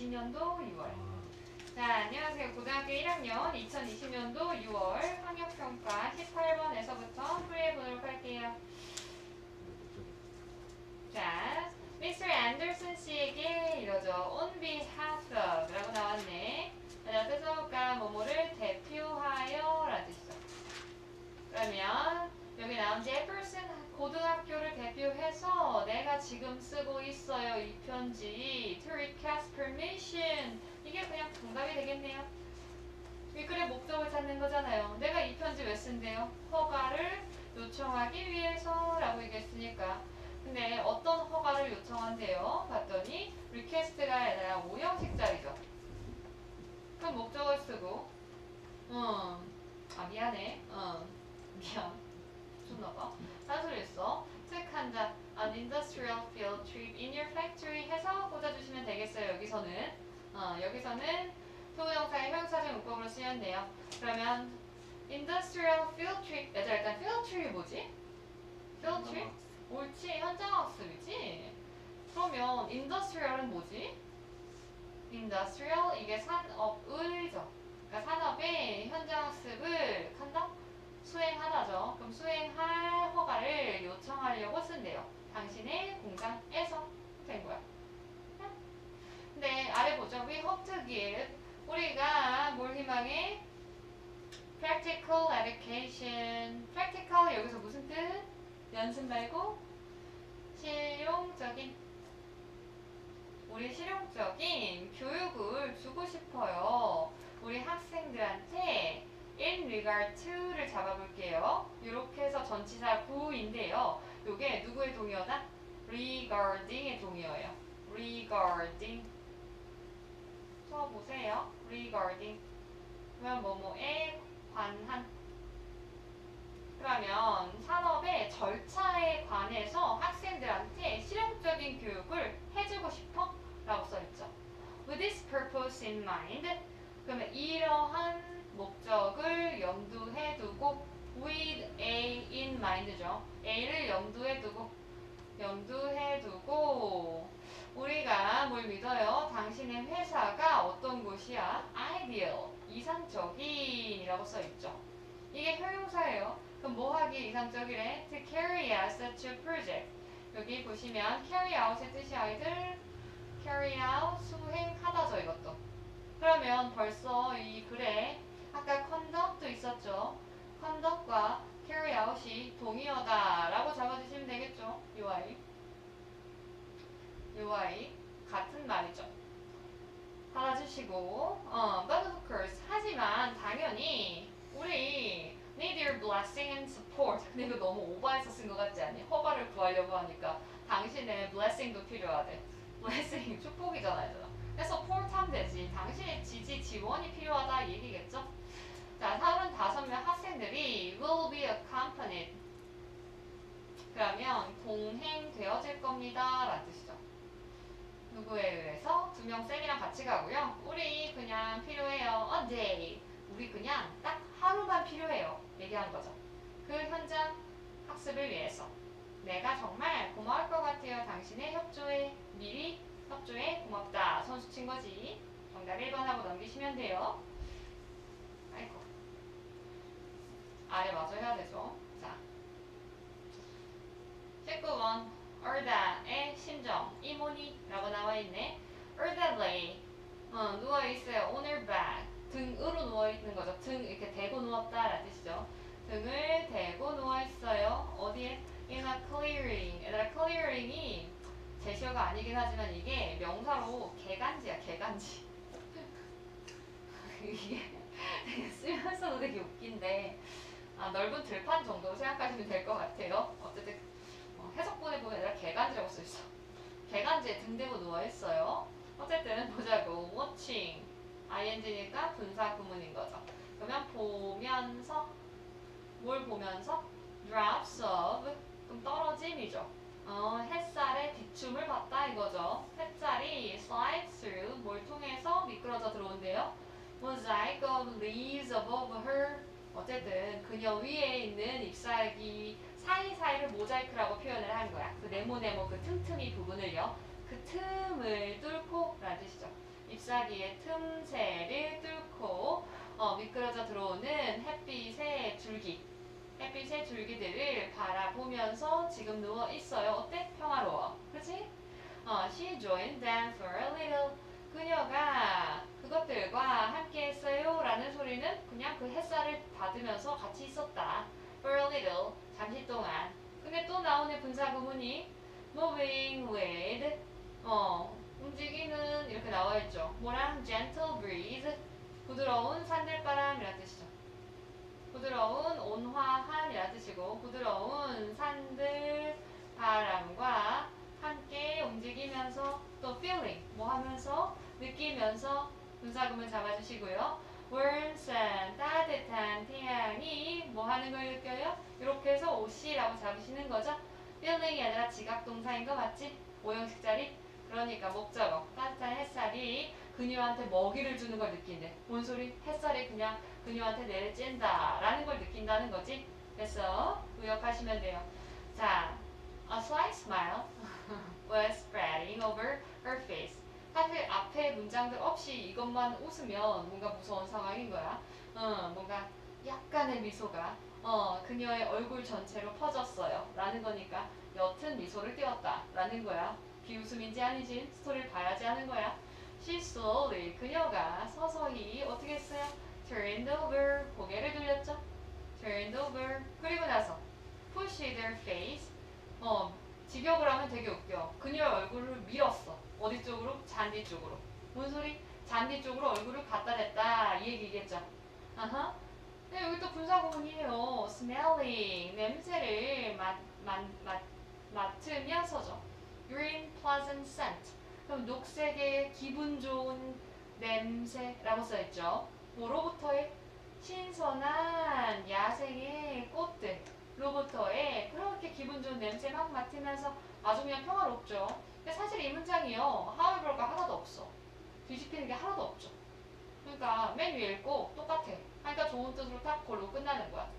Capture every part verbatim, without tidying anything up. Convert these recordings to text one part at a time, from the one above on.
이천이십년도 유월. 자, 안녕하세요. 고등학교 일 학년 이천이십년도 유월 학력평가 십팔번에서부터 풀이해보도록 할게요. 자, 미스터 앤더슨 씨에게 이러죠. On behalf of 라고 나왔네. 자, 뜻어볼까? 뭐뭐를 대표하여 라는 뜻이죠. 그러면 여기 나온 제퍼슨 고등학교를 대표해서 내가 지금 쓰고 있어요. 이 편지. To request permission. 이게 그냥 정답이 되겠네요. 윗글의 목적을 찾는 거잖아요. 내가 이 편지 왜 쓴대요? 허가를 요청하기 위해서 라고 얘기했으니까. 근데 어떤 허가를 요청한대요? 봤더니 request가 아니라 오형식자리죠. 그럼 목적을 쓰고 음, 아 미안해. 음, 미안. 줬나봐. 단소리 했어. 체크한다. An industrial field trip in your factory 해서 꽂아주시면 되겠어요. 여기서는 어, 여기서는 소부정사의 형용사적 문법으로 쓰면 돼요. 그러면 industrial field trip 얘들아 일단 field trip이 뭐지? field trip? 옳지. 현장학습이지? 그러면 industrial은 뭐지? industrial 이게 산업을죠. 그러니까 산업의 현장학습을 한다? 수행하다죠. 그럼 수행할 허가를 요청하려고 쓴대요. 당신의 공장에서 된 거야. 근데 아래 보죠. We hope to give. 우리가 뭘 희망해? Practical education. Practical 여기서 무슨 뜻? 연습 말고 실용적인. 우리 실용적인 교육을 주고 싶어요. 우리 학생들한테 in regard to를 잡아볼게요. 이렇게 해서 전치사 구인데요. 이게 누구의 동의어다? regarding의 동의어예요. regarding. 써보세요. regarding. 그러면 뭐뭐에 관한. 그러면 산업의 절차에 관해서 학생들한테 실용적인 교육을 해주고 싶어? 라고 써있죠. With this purpose in mind. 그러면 이러한 목적을 염두에 두고 with a in mind죠. a를 염두에 두고 염두에 두고 우리가 뭘 믿어요? 당신의 회사가 어떤 곳이야? ideal, 이상적인 이라고 써있죠. 이게 형용사예요. 그럼 뭐 하기 이상적이래? To carry out such a project. 여기 보시면 carry out의 뜻이 아이들 carry out, 수행하다죠 이것도. 그러면 벌써 이 글에 아까 conduct도 있었죠. conduct과 carry out이 동의어다 라고 잡아주시면 되겠죠. 요 아이. 요 아이 같은 말이죠. 받아주시고 어, but of course 하지만 당연히 우리 need your blessing and support. 근데 이거 너무 오버해서 쓴 것 같지 않니? 허가를 구하려고 하니까 당신의 blessing도 필요하대. blessing 축복이잖아요. 그래서 support 하면 되지. 당신의 지지 지원이 필요하다 이 얘기겠죠? 자, 서른다섯 명 학생들이 will be accompanied. 그러면 동행되어질 겁니다 라는 뜻이죠. 누구에 의해서? 두 명 쌤이랑 같이 가고요. 우리 그냥 필요해요. A day. 우리 그냥 딱 하루만 필요해요. 얘기한 거죠. 그 현장 학습을 위해서. 내가 정말 고마울 것 같아요. 당신의 협조에 미리 협조에 고맙다. 선수 친 거지. 정답 일 번 하고 넘기시면 돼요. 아이고. 아래 마저 해야 되죠. 자. 십구 번. urda의 심정. 이모니라고 나와있네. urda lay. 어, 누워있어요. on her back. 등으로 누워있는 거죠. 등 이렇게 대고 누웠다라는 뜻이죠. 등을 대고 누워있어요. 어디에? in a clearing. 얘들아 clearing이 제시어가 아니긴 하지만 이게 명사로 개간지야. 개간지. 이게 되게 쓰면서도 되게 웃긴데 아, 넓은 들판 정도로 생각하시면 될 것 같아요. 어쨌든 어, 해석본에 보면 얘들아 개간지라고 써있어. 개간지에 등 대고 누워있어요. 어쨌든 보자고. watching. ing니까 분사 구문인 거죠. 그러면 보면서 뭘 보면서? drops of 그럼 떨어짐이죠. 어, 햇살의 비춤을 봤다 이거죠. 햇살이 slide through 뭘 통해서 미끄러져 들어온대요. mosaic of leaves above her 어쨌든 그녀 위에 있는 잎사귀 사이사이를 모자이크라고 표현을 한 거야. 그 네모네모 그 틈틈이 부분을요. 그 틈을 뚫고 라는 뜻이죠. 잎사귀의 틈새를 뚫고 어, 미끄러져 들어오는 햇빛의 줄기, 햇빛의 줄기들을 바라보면서 지금 누워 있어요. 어때? 평화로워. 그치? 어, she joined them for a little. 그녀가 그것들과 함께 했어요. 라는 소리는 그냥 그 햇살을 받으면서 같이 있었다. for a little. 잠시 동안. 근데 또 나오는 분사구문이 moving with. 어, 움직이는 이렇게 나와있죠. 뭐랑 gentle breeze. 부드러운 산들바람이라는 뜻이죠. 부드러운 온화한이라는 뜻이고 부드러운 산들 바람과 함께 움직이면서 또 feeling 뭐 하면서 느끼면서 분사구문 잡아주시고요. warm sun 따뜻한 태양이 뭐 하는 걸 느껴요? 이렇게 해서 오씨라고 잡으시는 거죠. feeling이 아니라 지각동사인 거 맞지? 오형식 자리? 그러니까 목적어 따뜻한 햇살이 그녀한테 먹이를 주는 걸 느낀대. 뭔 소리? 햇살이 그냥 그녀한테 내리찐다 라는 걸 느낀다는 거지. 그래서 의역하시면 돼요. 자, a slight smile was spreading over her face. 사실 앞에 문장들 없이 이것만 웃으면 뭔가 무서운 상황인 거야. 어, 뭔가 약간의 미소가 어, 그녀의 얼굴 전체로 퍼졌어요 라는 거니까 옅은 미소를 띄웠다 라는 거야. 비웃음인지 아닌지 스토리를 봐야지 하는 거야. She slowly, 그녀가 서서히 어떻게 했어요? Turned over, 고개를 돌렸죠. Turned over, 그리고 나서 pushed her face, 어, 직역을 하면 되게 웃겨. 그녀의 얼굴을 밀었어. 어디 쪽으로? 잔디 쪽으로. 뭔 소리? 잔디 쪽으로 얼굴을 갖다 댔다 이 얘기겠죠. 아하. 근데 여기 또 분사구문이에요. smelling, 냄새를 맡, 맡, 맡, 맡으면서죠. green pleasant scent. 그럼 녹색의 기분 좋은 냄새라고 써있죠. 뭐로부터의? 신선한 야생의 꽃들로부터의 그렇게 기분 좋은 냄새 막 맡으면서 아주 그냥 평화롭죠. 근데 사실 이 문장이요. however가 하나도 없어. 뒤집히는 게 하나도 없죠. 그러니까 맨 위에 읽고 똑같아. 그러니까 좋은 뜻으로 딱 골로 끝나는 거야.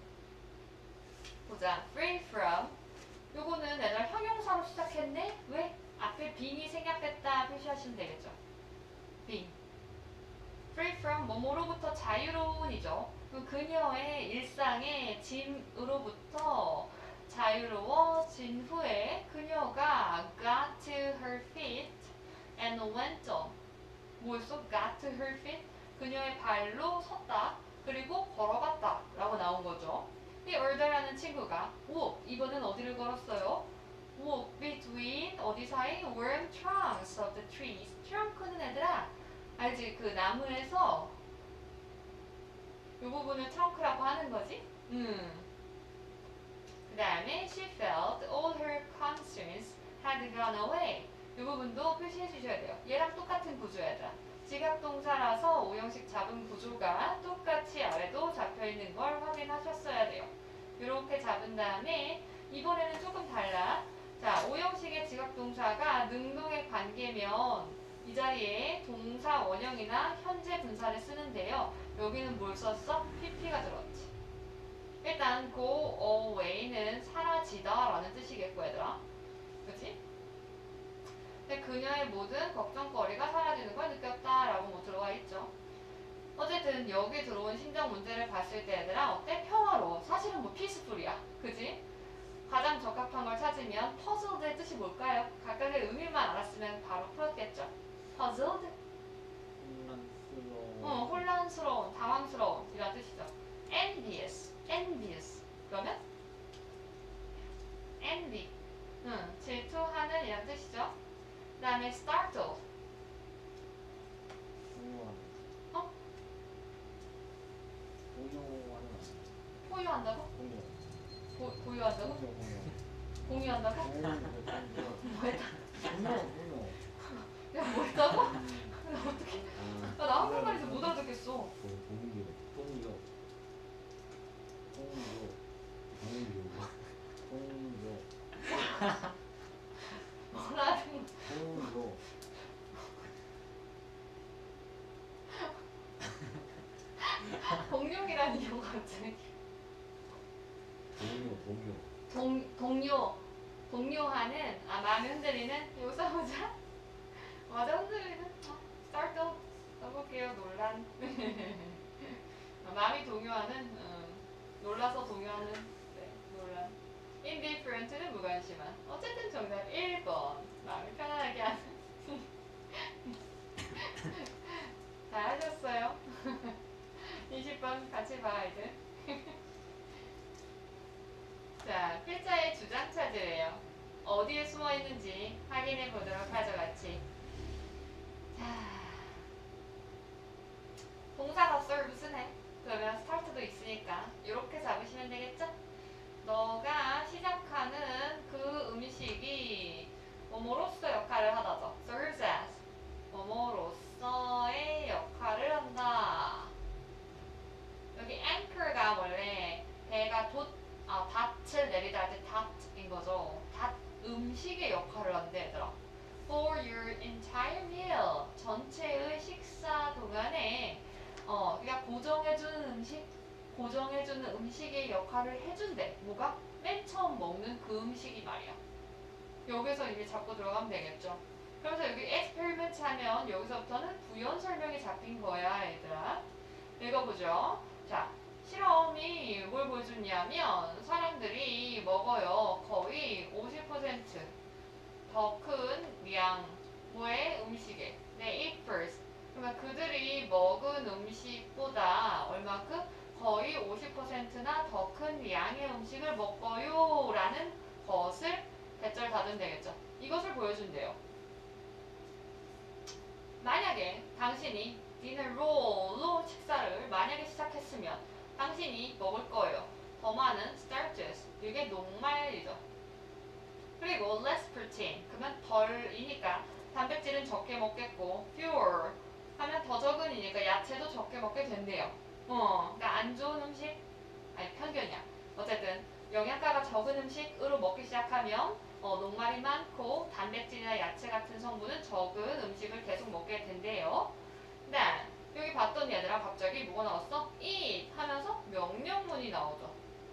보자. free from. 요거는 얘들 형용사로 시작했네? 왜? 앞에 being이 생략됐다 표시하시면 되겠죠. being. free from 뭐뭐로부터 자유로운이죠. 그럼 그녀의 일상의 짐으로부터 자유로워진 후에 그녀가 got to her feet and went on. 뭐였어? got to her feet? 그녀의 발로 섰다. 그리고 걸어갔다. 라고 나온 거죠. 이 얼더라는 친구가 walk, 이번엔 어디를 걸었어요? walk between, 어디 사이? warm trunks of the trees. trunk는 애들아, 알지? 그 나무에서 이 부분을 trunk라고 하는 거지? 음. 그 다음에 she felt all her concerns had gone away. 이 부분도 표시해 주셔야 돼요. 얘랑 똑같은 구조야, 얘들아. 지각동사라서 오형식 잡은 구조가 똑같이 아래도 잡혀있는 걸 확인하셨어야 돼요. 이렇게 잡은 다음에 이번에는 조금 달라. 자, 오형식의 지각동사가 능동의 관계면 이 자리에 동사 원형이나 현재 분사를 쓰는데요. 여기는 뭘 썼어? 피피가 들었지. 일단 go away는 사라지다 라는 뜻이겠고 얘들아. 그치? 근데 그녀의 모든 걱정거리가 사라지는 걸 느꼈다라고 뭐 들어와 있죠. 어쨌든 여기 들어온 심정 문제를 봤을 때 얘들아 어때? 평화로워. 사실은 뭐 피스풀이야. 그지? 가장 적합한 걸 찾으면 puzzled의 뜻이 뭘까요? 각각의 의미만 알았으면 바로 풀었겠죠. puzzled? 혼란스러워. 어, 혼란스러운, 당황스러운 이런 뜻이죠. envious, envious. 그러면? envy. 응, 질투하는 이런 뜻이죠. 그 다음에 startled. 공유하는. 어? 공유하는. 포유한다고? 공유. 고, 고유한다고? 공유 공유. 공유한다고? 공유 공유. 뭐했다? 공유 공유. 야, 뭐했다고? 나 어떡해. 나, 나 한국말에서 못 알아듣겠어. 공유 공유. 공유. 공유. 공유. 뭐라는 공유. 공룡이라니 이거 갑자기. 공유 공유. 동, 동요. 동요하는, 아, 마음이 흔들리는? 이거 써보자. 맞아, 흔들리는? 어. startle 써볼게요. 논란. 마음이 동요하는, 음, 놀라서 동요하는, 네, 논란. indifferent는 무관심한. 어쨌든 정답 일 번. 마음이 편안하게 하는. 잘하셨어요. 이십 번 같이 봐, 아이들. 자, 필자의 주장 찾으래요. 어디에 숨어 있는지 확인해 보도록 하죠, 같이. 자, 동사가 serve 쓰네. 그러면 start도 있으니까 이렇게 잡으시면 되겠죠? 너가 시작하는 그 음식이 뭐뭐로서 역할을 하다죠. serves as 뭐뭐로서의 역할을 한다. 여기 anchor가 원래 배가 돛, 아, 닷을 내리다 할 때 닷인 거죠. 닷 음식의 역할을 한대, 얘들아. For your entire meal. 전체의 식사 동안에 어, 그러니까 고정해주는 음식, 고정해주는 음식의 역할을 해준대. 뭐가? 맨 처음 먹는 그 음식이 말이야. 여기서 이제 잡고 들어가면 되겠죠. 그래서 여기 experiment 하면 여기서부터는 부연 설명이 잡힌 거야, 얘들아. 읽어보죠. 자, 실험이 뭘 보여줬냐면 사람들이 먹어요. 거의 오십 퍼센트 더 큰 양, 뭐의 음식에. They eat first. 그러면 그들이 먹은 음식보다 얼마큼? 거의 오십 퍼센트나 더 큰 양의 음식을 먹어요 라는 것을 대절 닫으면 되겠죠. 이것을 보여준대요. 만약에 당신이 디너롤로 식사를 만약에 시작했으면 당신이 먹을 거예요. 더 많은 starches. 이게 녹말이죠. 그리고 less protein. 그러면 덜이니까 단백질은 적게 먹겠고 fewer 하면 더 적은이니까 야채도 적게 먹게 된대요. 어, 그러니까 안 좋은 음식? 아니 편견이야. 어쨌든 영양가가 적은 음식으로 먹기 시작하면 어, 녹말이 많고 단백질이나 야채 같은 성분은 적은 음식을 계속 먹게 된대요. 네, 여기 봤던 얘들아 갑자기 뭐가 나왔어? eat 하면서 명령문이 나오죠.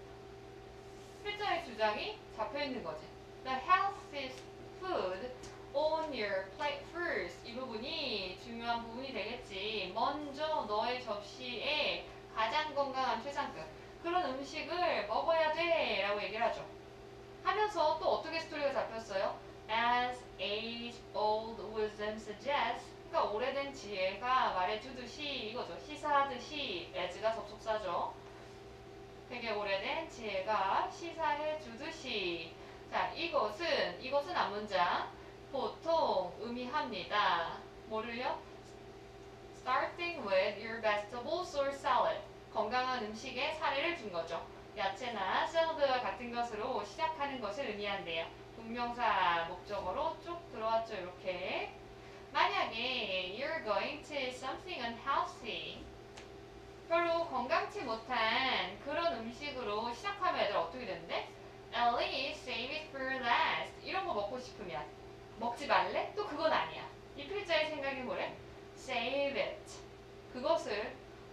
필자의 주장이 잡혀있는 거지. The healthiest food on your plate first. 이 부분이 중요한 부분이 되겠지. 먼저 너의 접시에 가장 건강한 최상급 그런 음식을 먹어야 돼 라고 얘기를 하죠. 하면서 또 어떻게 스토리가 잡혔어요? As age-old wisdom suggests. 그러니까 오래된 지혜가 말해주듯이 이거죠. 시사하듯이 as가 접속사죠. 되게 오래된 지혜가 시사해주듯이. 자, 이것은 이것은 앞문장 보통 의미합니다. 뭐를요? Starting with your vegetables or salad. 건강한 음식에 사례를 준 거죠. 야채나 샐러드와 같은 것으로 시작하는 것을 의미한대요. 동명사 목적어로 쭉 들어왔죠. 이렇게. 만약에 you're going to eat something unhealthy. 별로 건강치 못한 그런 음식으로 시작하면 애들 어떻게 되는데? At least save it for last. 이런 거 먹고 싶으면 먹지 말래? 또 그건 아니야. 이 필자의 생각이 뭐래? Save it. 그것을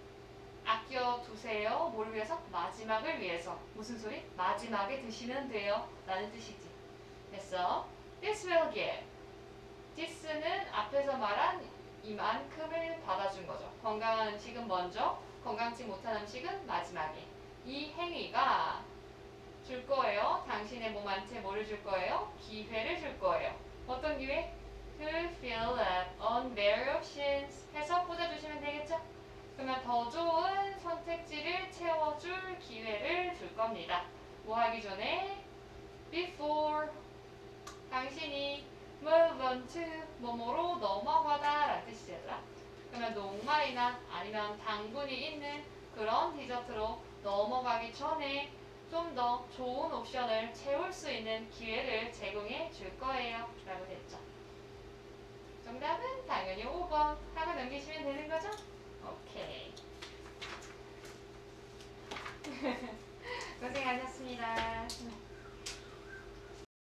아껴두세요. 뭘 위해서? 마지막을 위해서. 무슨 소리? 마지막에 드시면 돼요. 라는 뜻이지. 됐어? This will give. this는 앞에서 말한 이만큼을 받아준 거죠. 건강한 음식은 먼저, 건강치 못한 음식은 마지막에. 이 행위가 줄 거예요. 당신의 몸한테 뭐를 줄 거예요? 기회를 줄 거예요. 어떤 기회? To fill up on their options 해서 꽂아주시면 되겠죠? 그러면 더 좋은 선택지를 채워줄 기회를 줄 겁니다. 뭐 하기 전에? Before 당신이 move on to 뭐뭐로 넘어가다 라는 뜻이죠. 그러면 녹말이나 아니면 당분이 있는 그런 디저트로 넘어가기 전에 좀 더 좋은 옵션을 채울 수 있는 기회를 제공해 줄 거예요. 라고 됐죠. 정답은 당연히 오 번 하고 넘기시면 되는 거죠? 오케이. 고생하셨습니다.